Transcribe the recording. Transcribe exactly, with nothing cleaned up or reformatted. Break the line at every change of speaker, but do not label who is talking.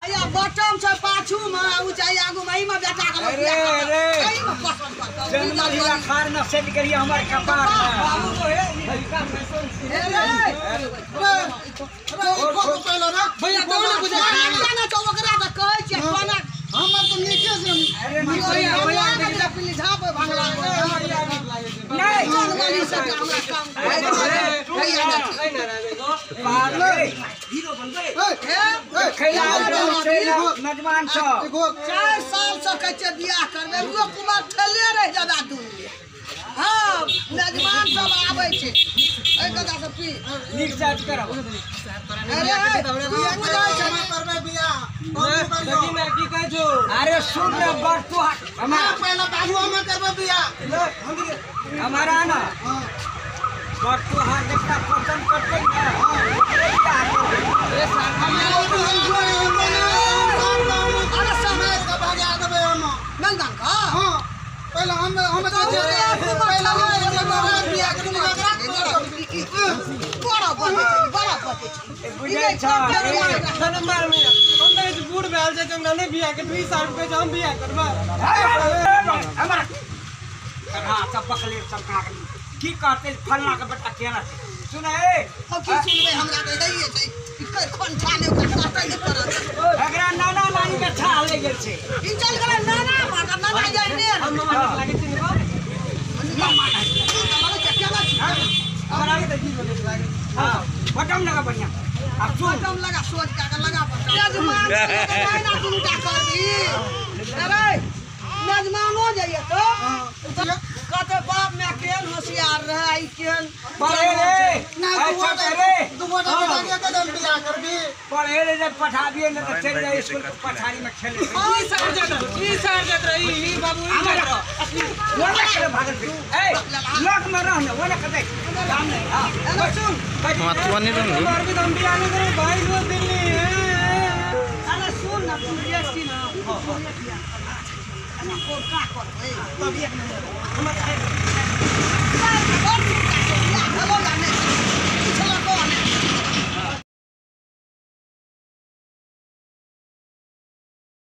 या बटम से पाछू में ऊंचाई आगू में में बेटा के
अरे अरे जन्म हिला खार न सेट करिए हमारे कपार बाबू को है लड़का फैशन
अरे
पहले ना
भैया तो ना बुझे ना तो ओकरा त कहै छै कोना
हमर तो नीचे से
अरे भैया भैया
भैया पुलिस झाप भागला
नहीं
चल वाली से हमरा काम भैया
पागल हीरो बनबे खैला नजमान छ
चार साल से कहै छै बियाह करबे रुओ कुमार ठेले रह जाबा दुनिया हां नजमान सब आबै छै ए कदा सब की
नीक साथ करब
अरे बियाह
करबे बियाह
लेकिन की कहै छो अरे सुन रे बड़ तू हमारा
पहले बाजुआ में करबे बियाह
हमारा ना बड़ तू हाथ देखता पसंद करते ना ए
अरे समय
का भागा देबे हम
नंदन का
हां पहले हम हम पहले बियाह के
बड़ा बड़े बड़ा बड़े
बुझै छ
मार में हम तो बूढ़ बैल से जंगल ने बियाह के दुई साल पे हम बियाह करबा
हमारा हां सब बखले सब का की कहते फलना के बेटा केना सुन ए
अब की सुनबे हमरा के दैए छै इकर कोन ठाने ओकर काटै ने करत
एकरा नाना नानी के छा ले गेल छै
इन चल गेल नाना माता नाना जाय ने
हम मामा लागे छी ने
मामा नहीं मामा के केला
हमारा के की बोले लागे हां बटन लगा बढ़िया अब सुन
बटन लगा सोच का लगा बटन यजमान ना चिंता करबी अरे यजमानो जाइए तो कहते बाप में केन होशियार रहे आई केन
पढ़े रे
ना
अच्छा करे
तू बोटा लगे कदम बियाह करबी
पढ़े रे जब पठा दिए न तो चल जाए स्कूल पठारी में खेले
की सार जात की सार जात रही बाबू ई
हमारा वो ना करे भागल फिर ए लोक में रहने वो ना करे काम नहीं हां सुन
महत्वनी रंग
मार भी हम बियाह नहीं करे भाई लोग दिल्ली
अरे सुन ना तू ये की ना को का कर तब एक